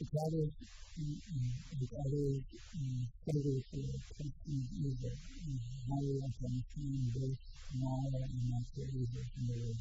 Kabbalah with others struggle for testing evil and how we want to understand both moral and natural evil in the world.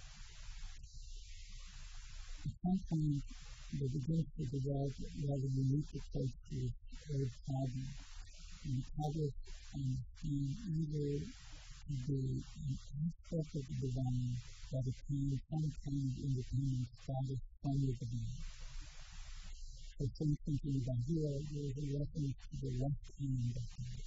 At some point, they begin to develop a rather unique approach to this old problem. And Kabbalists understand evil to be an aspect of the divine that attains some kind of independent status from the divine. For some thinking about here, there is a reference to the left hand of God.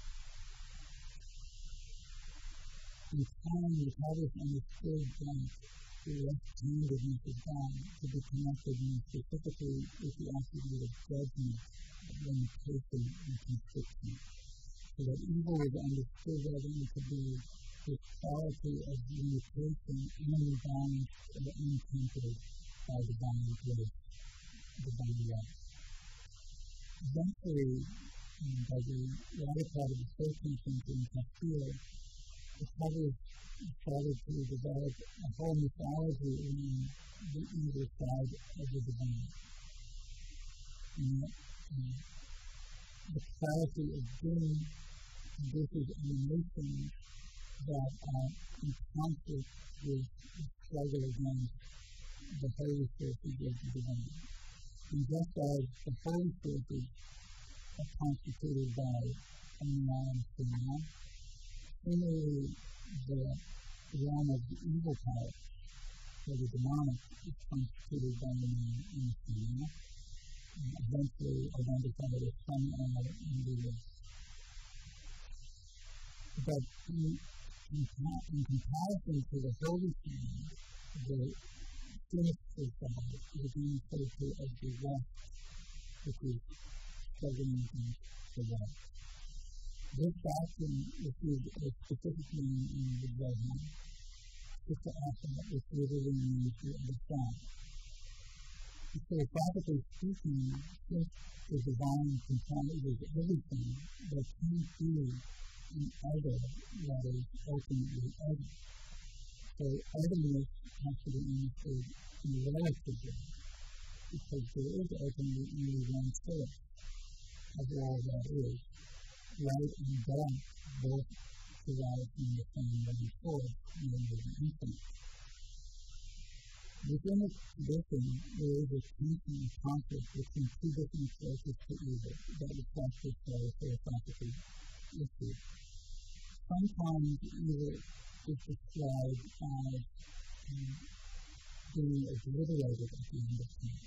In time, the Kabbalists understood that the left-handedness of God to be connected more specifically with the attribute of judgment, limitation, and constriction. So that evil is understood rather to be the quality of limitation unbalanced or untempered by divine grace, divine love. Eventually, by the latter part of the 13th century in Castile, the Kabbalists started to develop a whole mythology around the evil side of the divine. And the quality of doing this is an emotion that are in conflict with the struggle against the holy sources of the divine. And just as the holy sources are constituted by Amman and Sinai, similarly, the realm of the evil power, or the demonic, is constituted by Amman and Sinai, and eventually identified as some are in the list. But in comparison to the holy side, the sinister side is being referred to as the west, which is struggling against the west. This doctrine received a specific name in the Zohar, Sister Asha, which literally means the other side. Philosophically speaking, since the divine comprises everything, there can't be an other that is ultimately other. So otherness has to be understood in a relative way, because there is ultimately only one source of all that is. Light and dark both derive from the same one source, namely the infinite. Within this tradition, there is a constant conflict between two different sources to evil that was practiced by a philosophical issue. Sometimes evil is described as being obliterated at the end of time.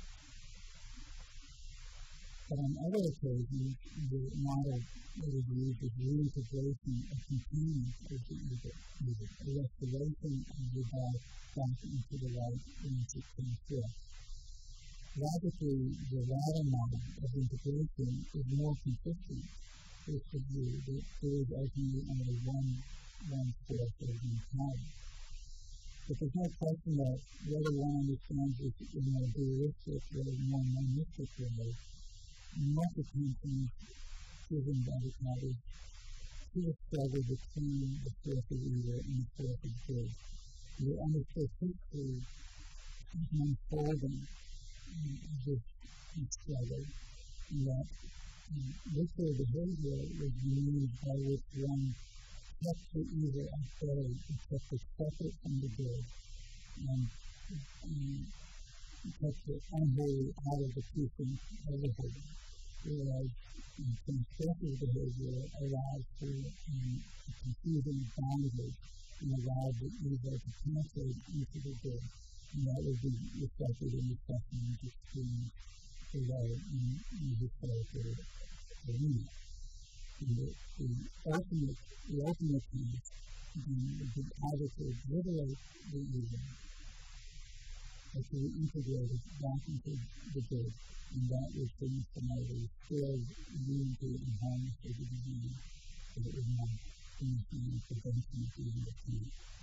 But on other occasions, the model that is used is reintegration of containment of the evil, a restoration of the dark back into the light once it comes forth. Logically, the latter model of integration is more consistent with the view that there is ultimately only one source of the entire. But there's no question that whether one understands this in a dualistic or more monistic way, much attention is given by the Kabbalists to the struggle between the source of evil and the source of good. We understood history as unfolding this struggle, and that ritual behavior was used by which one kept the evil at bay, and kept it separate from the good, and kept the unholy out of the precinct of the holy. Whereas constructive behavior allows for a confusing boundary and allows the evil to penetrate into the good. And that would be reflected in the sufferings experienced below in historical arena. And the ultimate path would be either to obliterate the evil or to integrate it back into the good, and that was the infinity, still unity and harmony of the divine, but it was not in the prevention of the end of time.